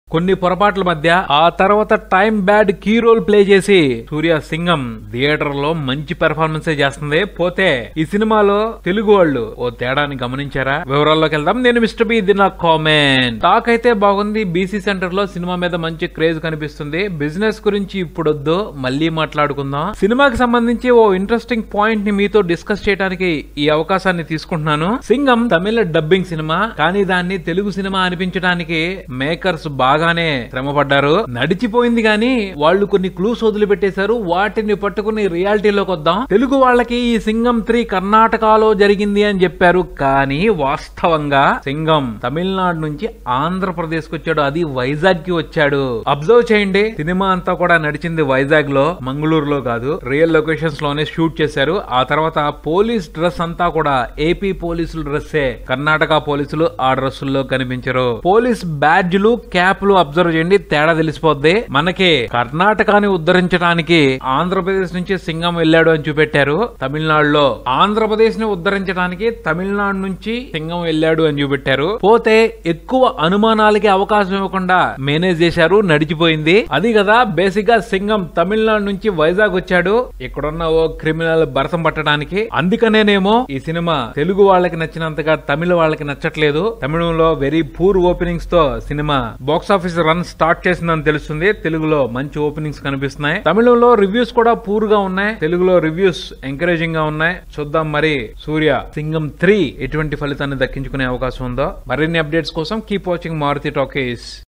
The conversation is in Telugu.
కొన్ని పొరపాట్ల మధ్య ఆ తర్వాత time bad key role play చేసి సూర్య సింగం థియేటర్ లో మంచి పెర్ఫార్మెన్స్ చేస్తుంది. పోతే ఈ సినిమాలో తెలుగు వాళ్ళు ఓ తేడాని గమనించారా? వివరాల్లోకి వెళ్దాం. నేను మిస్టర్ బి, ఇది నా కామెంట్. టాక్ అయితే బాగుంది. బీసీ సెంటర్ లో సినిమా మీద మంచి క్రేజ్ కనిపిస్తుంది. బిజినెస్ గురించి ఇప్పుడొద్దు, మళ్ళీ మాట్లాడుకుందాం. సినిమాకి సంబంధించి ఓ ఇంట్రెస్టింగ్ పాయింట్ ని మీతో డిస్కస్ చేయడానికి ఈ అవకాశాన్ని తీసుకుంటున్నాను. సింగం తమిళ డబ్బింగ్ సినిమా, కానీ దాన్ని తెలుగు సినిమా అనిపించడానికి మేకర్స్ బాగానే శ్రమపడ్డారు. నడిచిపోయింది గాని వాళ్ళు కొన్ని క్లూస్ వదిలిపెట్టేశారు. వాటిని పట్టుకుని రియాలిటీలోకి వద్దాం. తెలుగు వాళ్ళకి ఈ సింగం 3 కర్ణాటకలో జరిగింది అని చెప్పారు, కానీ వాస్తవంగా సింగం తమిళనాడు నుంచి ఆంధ్రప్రదేశ్ కు వచ్చాడు. అది వైజాగ్ కి వచ్చాడు. అబ్జర్వ్ చేయండి, సినిమా అంతా కూడా నడిచింది వైజాగ్ లో, మంగళూరులో కాదు. రియల్ లొకేషన్స్ లోనే షూట్ చేశారు. ఆ తర్వాత పోలీస్ డ్రెస్ అంతా కూడా ఏపీ పోలీసుల డ్రెస్సే, కర్ణాటక పోలీసులు ఆ డ్రెస్సుల్లో కనిపించరు. పోలీస్ బ్యాడ్జ్లు, క్యాప్లు అబ్జర్వ్ చేయండి, తేడా తెలిసిపోద్ది. మనకి కర్ణాటకని ఉద్ధరించడానికి ఆంధ్రప్రదేశ్ నుంచి సింగం వెళ్ళాడు అని చూపెట్టారు. తమిళనాడులో ఆంధ్రప్రదేశ్ ని ఉద్ధరించడానికి తమిళనాడు నుంచి సింగం వెళ్ళాడు అని చూపెట్టారు. పోతే ఎక్కువ అనుమానాలకి అవకాశం ఇవ్వకుండా మేనేజ్ చేశారు. నడిచిపోయింది. అది కదా బేసిక్ గా సింగం తమిళనాడు నుంచి వైజాగ్ వచ్చాడు ఇక్కడున్న ఓ క్రిమినల్ భరతం పట్టడానికి. అందుకనేనేమో ఈ సినిమా తెలుగు వాళ్ళకి నచ్చినంతగా తమిళ వాళ్ళకి నచ్చట్లేదు. తమిళంలో వెరీ పూర్ ఓపెనింగ్స్ తో సినిమా బాక్సాఫీస్ రన్ స్టార్ట్ చేసిందని తెలుస్తుంది. తెలుగులో మంచి ఓపెనింగ్స్ కనిపిస్తున్నాయి. తమిళంలో రివ్యూస్ కూడా పూర్ గా ఉన్నాయి. తెలుగులో రివ్యూస్ ఎంకరేజింగ్ గా ఉన్నాయి. చూద్దాం మరి సూర్య సింగం 3 ఎటువంటి ఫలితాన్ని దక్కించుకునే అవకాశం ఉందో. మరిన్ని అప్డేట్స్ కోసం కీప్ వాచింగ్ మారుతి టాకీస్.